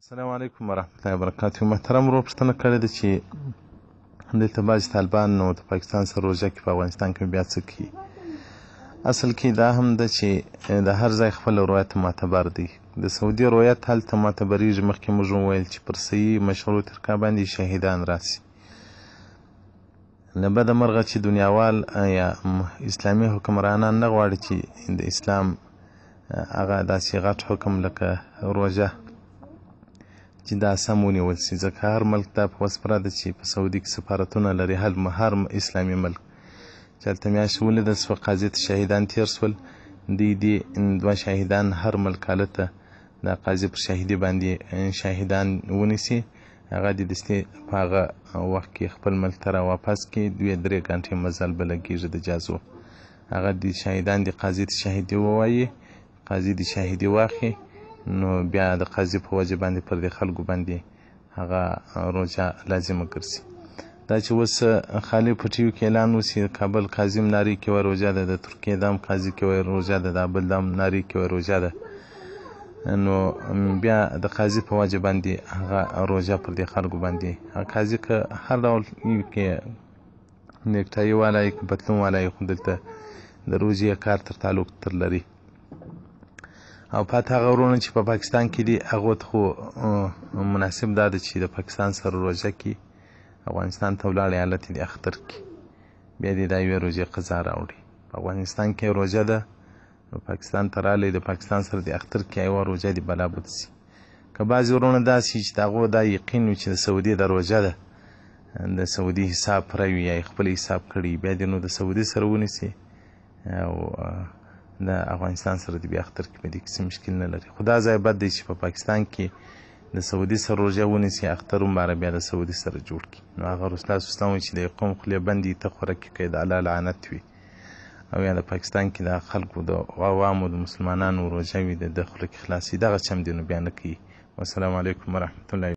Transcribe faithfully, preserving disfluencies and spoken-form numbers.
السلام علیکم ورحمة الله وبرکاته. محترم ورور پوښتنه کړې ده چې دلته بعضې طالبان نو د پاکستان سره روژه کې په افغانستان کې بیا څه کوي. اصل کې دا هم ده چې د هر ځای خپل روایت معتبر دی. د سعودي روایت هلته معتبریږي. مخکې موږ وویل چې پر صحیح مشروع طریقه باندې شهیدان راسي. له بده مرغه چې دنیاوال یا اسلامي حکمرانان نه غواړي چې د اسلام هغه داسې غټ حکم لکه روژه چې دا سم ونیول سي، ځکه هر ملک دا په وسپره ده چې په سعودي کې سفارتونه لري. هر هر اسلامي ملک چې هلته میاشت ولیدل سوه قاضي ته شهیدان تېر سول، دوی دې دوه شهیدان هر ملک هلته د قاضي پر شهیدي باندې شهیدان ونیسي، هغه دې دستي په هغه وخت کې خپل ملک ته راواپس کړي. دوې درې ګنټې مزل به لګېږي د جازو. هغه دې شهیدان دې قاضي ته شهیدي ووایي، قاضي دې شهیدي واخلي، نو بیا د قاضي په وجه باندې پر دې خلکو باندې هغه روژه لازمه ګرځي. دا چې اوس خالي پټیو کې اعلان وسي، د کابل قاضي هم نارې کې وایي روژه ده، د ترکیې دا هم قاضي کې وایي روژه ده، د بل دا هم نارې کې وایي روژه ده، نو بیا د قاضي په وجه باندې هغه روژه پر دې خلکو باندې قاضي که هر ډول کې نیکټایي والا یې که پتلون والا یې، خو دلته د روژې کار تر تعلق تر لري. او پاته هغه ورونه چې په پاکستان کې دي هغو ته خو مناسب دا ده چې د پاکستان سره روژه کې افغانستان ته ولاړې حالت یې د اختر کې بیا دې دا یوې روژې قضا راوړي. په افغانستان کې روژه ده، نو پاکستان ته راغلی د پاکستان سره د اختر کې یوه روژه دې بلا بد سي. که بعضې ورونه داسې چې د هغو دا یقین وي چې د سعودي د روژه ده، د سعودي حساب پوره وي یا یې خپل حساب کړی، بیا دې نو د سعودي سره ونیسي او د افغانستان سره د بیا اختر کې په دې کې څه مشکل نه لري. خو دا ځای بد دی چې په پاکستان کې د سعودي سره روژه ونیسي، اختر هم باره بیا د سعودي سره جوړ کړي. نو هغه رسول الله صلی الله علیه وسلم وایي چې د یو قوم خولې بندې ته خوره کړي که د الله لعنت وي. او یا د پاکستان کې د خلکو د عوامو د مسلمانانو روژه وي د ده خوله کې خلاصي، دغه چم دې نو بیا نه کوي. والسلام علیکم ورحمة الله.